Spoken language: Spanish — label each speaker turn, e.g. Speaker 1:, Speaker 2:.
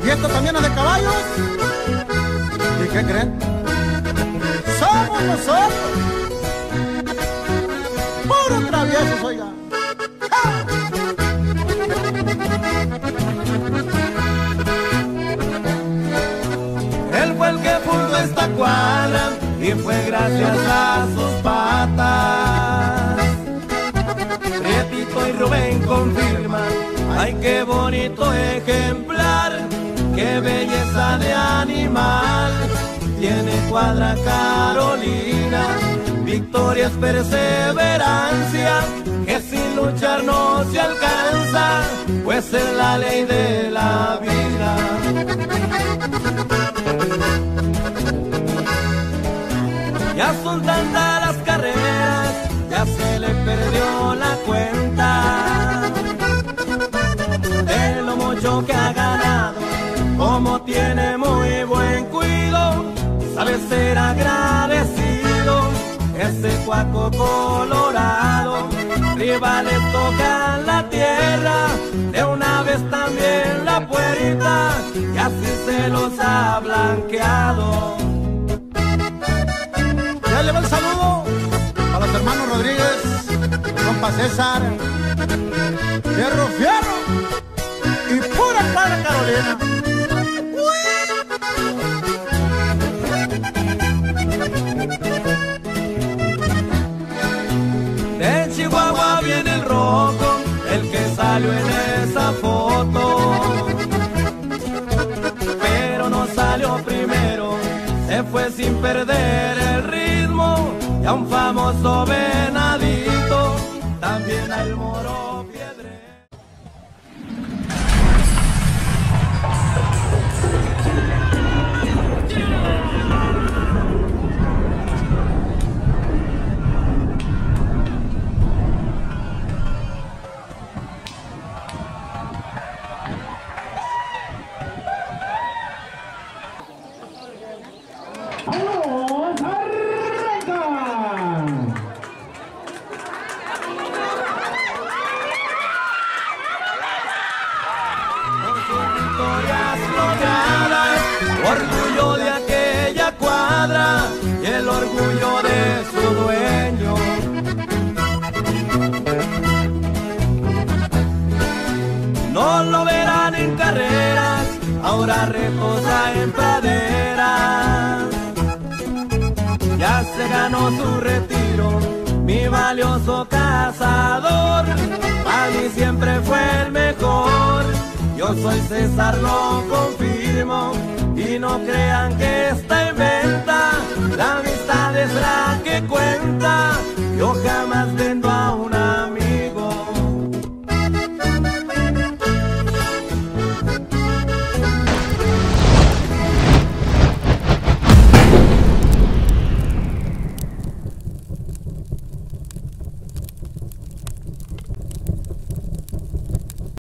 Speaker 1: ¿Y esto también es de caballos? ¿Y qué creen? ¡Somos nosotros! ¡Puro traviesos, oiga! ¡Ja!
Speaker 2: Él fue el que fundó esta cuadra y fue gracias a sus patas. Prietito y Rubén confirman, ay qué bonito ejemplar, qué belleza de animal. Tiene cuadra Carolina, victoria es perseverancia, que sin luchar no se alcanza, pues es la ley de la vida. Ya son tantas las carreras, ya se le perdió la cuenta de lo mucho que ha ganado, como tiene muy buen cuido, sabe ser agradecido, ese cuaco colorado. Rivales tocan la tierra, de una vez también la puerta, y así se los ha blanqueado.
Speaker 1: Ya le va el saludo a los hermanos Rodríguez, compa César, Fierro, Fierro y pura cuadra Carolina.
Speaker 2: De Chihuahua viene el rojo, el que salió en esa foto, pero no salió primero, se fue sin perder el ritmo, y a un famoso venadito, también al moro piedre.
Speaker 3: ¡Vamos! ¡Arranca!
Speaker 2: Por sus victorias logradas, orgullo de aquella cuadra y el orgullo de su dueño. No lo verán en carreras, ahora reposa en praderas. Ya se ganó su retiro, mi valioso cazador, a mí siempre fue el mejor. Yo soy César, lo confirmo, y no crean que está en venta, la amistad es la que cuenta, yo jamás vendré